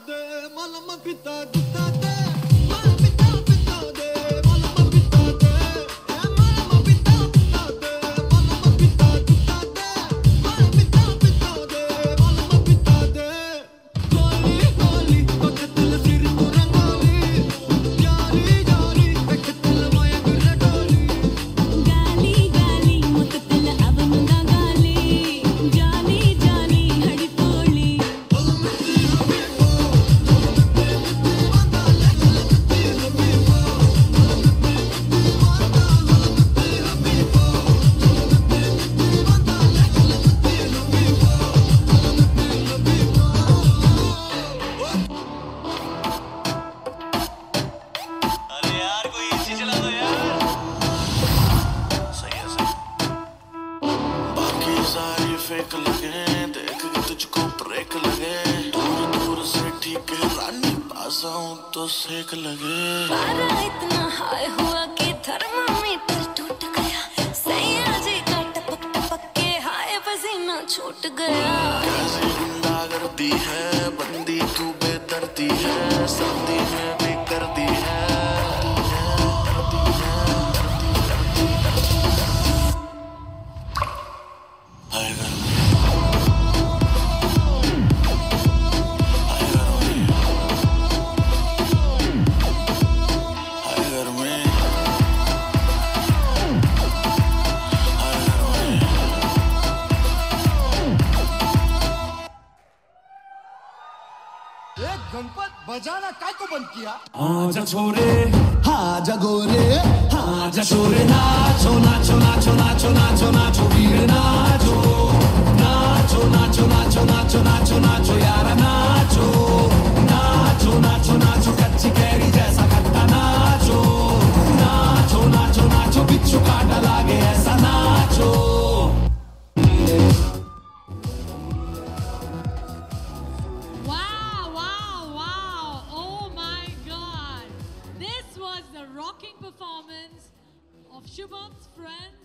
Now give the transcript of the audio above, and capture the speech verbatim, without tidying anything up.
दे मलम पिता दुता दे मलम पिता पिता दे मलम पिता दे मलम पिता पिता दे मलम पिता दुता दे मलम पिता पिता दे मलम पिता दे गोली गोली पकतल सिर पुरंगोली जारी जारी पकतल माया गुर डोली गाली गाली मुकतल अब मुंगा गाली जानी जानी हड़ी तोली अरे यार कोई एसी चला दो यार। सही है सही। बाकी सारी फेक लगे देख के तुझको ब्रेक लगे दूर दूर से ठीक है रानी पास आऊं तो सेक लगे। पारा इतना हाई हुआ कि थर्मामीटर टूट गया सैया जी का टपक टपक के हाय पसीना छूट गया। कैसी गुंडागर्दी है बंदी तू बेदर्दी है सर्दी में भी कर दी है। हाय घर में हाय घर में हाय घर में हाय घर में। एक गणपत बजाना काय को बंद किया आजा छोरे हाँ जगोरे आजा छोरे नाचो नाचो नाचो नाचो नाचो नाचो वीर नाचो नाचो नाचो नाचो नाचो नाचो नाचो यार नाचो नाचो नाचो नाचो कच्ची कैरी जैसा खट्टा नाचो नाचो नाचो नाचो बिच्छू काटा लागे ऐसा नाचो। Wow, wow, wow. Oh my God. This was the rocking performance of Shubham's friend